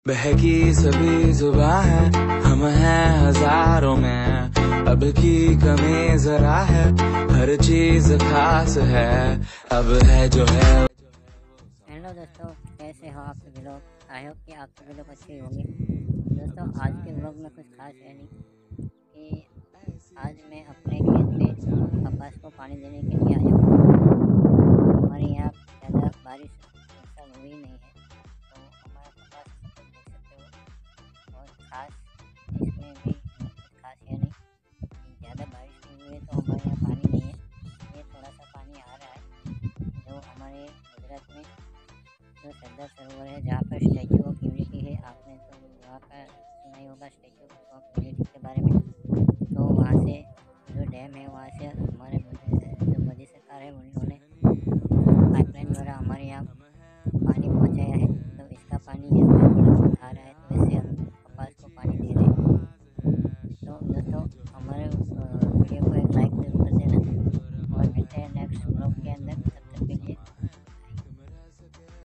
बहकी सभी जुबां है, हम हैं हजारों में। अब की कमी जरा है, हर चीज खास है, अब है जो है। हेलो दोस्तों, कैसे हो आप सभी लोग। आई होप कि आप सभी लोग अच्छे होंगे। दोस्तों, आज के व्लॉग में कुछ खास है नहीं कि आज मैं अपने खेत में कपास को पानी देने के लिए आया हूँ। हमारे यहाँ ज़्यादा बारिश ऐसा हुई नहीं है, तो हमारा कपास देख सकते हो। और ख़ास इसमें भी कुछ खास है नहीं कि ज़्यादा बारिश नहीं हुई है, तो हमारे यहाँ पानी नहीं है। ये थोड़ा सा पानी आ रहा है, जो हमारे गुजरात में जो सरदार सरोवर है, जहाँ पर स्टैचू ऑफ यूनिटी है। आपने तो वहाँ का सुना ही होगा स्टैचू ऑफ यूनिटी के बारे में। तो वहाँ से जो डैम है, वहाँ से हमारे जो मोदी सरकार है, उन्होंने